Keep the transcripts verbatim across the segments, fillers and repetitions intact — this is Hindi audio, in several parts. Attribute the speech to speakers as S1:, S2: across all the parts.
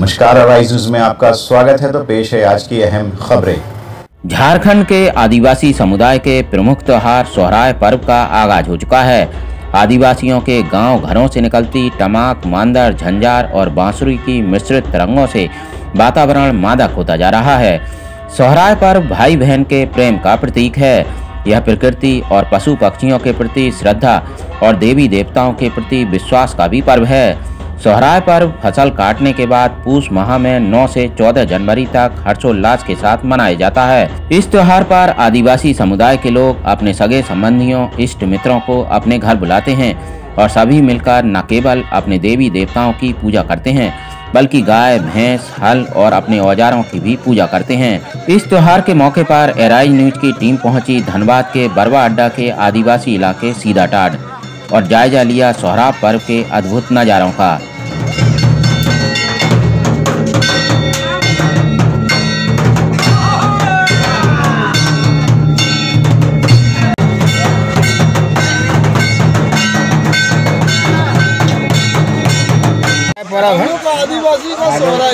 S1: नमस्कार, राइज न्यूज में आपका स्वागत है। तो पेश है आज की अहम खबरें।
S2: झारखंड के आदिवासी समुदाय के प्रमुख त्योहार सोहराय पर्व का आगाज हो चुका है। आदिवासियों के गांव घरों से निकलती टमाक, मांदर, झंझार और बांसुरी की मिश्रित तरंगों से वातावरण मादक होता जा रहा है। सोहराय पर्व भाई बहन के प्रेम का प्रतीक है। यह प्रकृति और पशु पक्षियों के प्रति श्रद्धा और देवी देवताओं के प्रति विश्वास का भी पर्व है। सोहराय पर्व फसल काटने के बाद पूष माह में नौ से चौदह जनवरी तक हर्षोल्लास के साथ मनाया जाता है। इस त्योहार पर आदिवासी समुदाय के लोग अपने सगे संबंधियों, इष्ट मित्रों को अपने घर बुलाते हैं और सभी मिलकर न केवल अपने देवी देवताओं की पूजा करते हैं बल्कि गाय, भैंस, हल और अपने औजारों की भी पूजा करते हैं। इस त्योहार के मौके पर एराइज न्यूज की टीम पहुंची धनबाद के बरवा अड्डा के आदिवासी इलाके सीधाटाड़ और जायजा लिया सोहराय पर्व के अद्भुत नजारों का।
S3: पर्व है आदिवासी का सोहराय।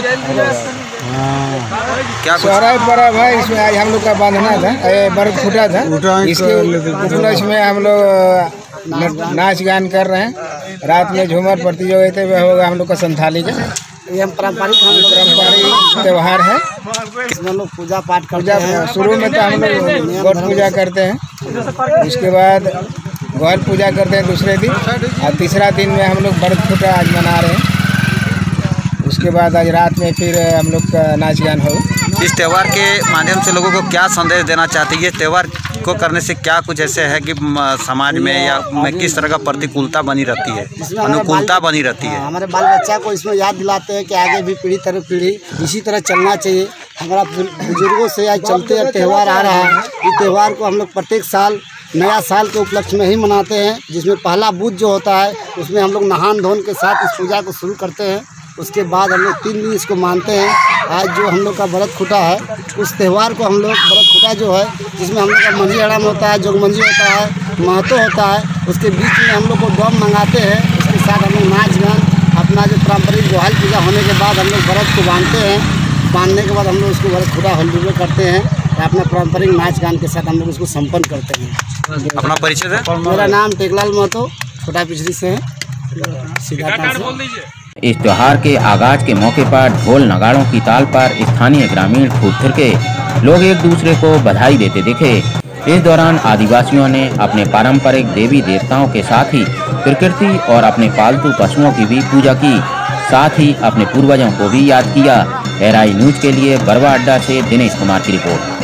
S4: क्या
S3: सोहराय पर्व है। इसमें आज हम लोग का बांधना था, बरत फूटा था, इसके उपलक्ष्य में हम लोग नाच गान कर रहे हैं। रात में झूमर प्रतियोगिता में होगा हम लोग का संथाली का।
S5: ये पारंपरिक हम लोग
S3: पारंपरिक त्योहार है।
S5: इसमें लोग पूजा पाठ करते हैं।
S3: शुरू में तो हम लोग गौर पूजा करते हैं, उसके बाद गौर पूजा करते हैं दूसरे दिन, और तीसरा दिन में हम लोग बरत फूटा आज मना रहे हैं। उसके बाद आज रात में फिर हम लोग का नाच गान हो।
S4: इस त्यौहार के माध्यम से लोगों को क्या संदेश देना चाहते हैं? ये त्यौहार को करने से क्या कुछ ऐसे है कि समाज में या में किस तरह का प्रतिकूलता बनी रहती है, अनुकूलता बनी रहती है?
S5: हमारे बाल बच्चा को इसमें याद दिलाते हैं कि आगे भी पीढ़ी तरह पीढ़ी इसी तरह चलना चाहिए। हमारा बुजुर्गों से आज चलते त्यौहार आ रहा है। इस त्यौहार को हम लोग प्रत्येक साल नया साल के उपलक्ष्य में ही मनाते हैं, जिसमें पहला बुध जो होता है उसमें हम लोग नहान धोन के साथ इस पूजा को शुरू करते हैं। उसके बाद हम लोग तीन दिन इसको मानते हैं। आज जो हम लोग का बरत खुटा है, उस त्यौहार को हम लोग बरत खुटा जो है, जिसमें हम लोग का मंझी हड़म होता है, जोगमंजी होता है, महतो होता है, उसके बीच में हम लोग को डोम मंगाते हैं। उसके साथ हम लोग नाच गान अपना जो पारंपरिक गोहाल पूजा होने के बाद हम लोग बरत को बांधते हैं। बांधने के बाद हम लोग उसको बरत खुटा हल्दुए करते हैं। अपना पारंपरिक नाच गान के साथ हम लोग उसको संपन्न करते हैं।
S4: अपना परिचय है?
S5: मेरा नाम टेकलाल महतो, छोटा पिछड़ी से है, सीधा से।
S2: इस त्योहार के आगाज के मौके पर ढोल नगाड़ों की ताल पर स्थानीय ग्रामीण खूब थिरके। लोग एक दूसरे को बधाई देते दिखे। इस दौरान आदिवासियों ने अपने पारंपरिक देवी देवताओं के साथ ही प्रकृति और अपने पालतू पशुओं की भी पूजा की, साथ ही अपने पूर्वजों को भी याद किया। एराइज न्यूज के लिए बरवा अड्डा से दिनेश कुमार की रिपोर्ट।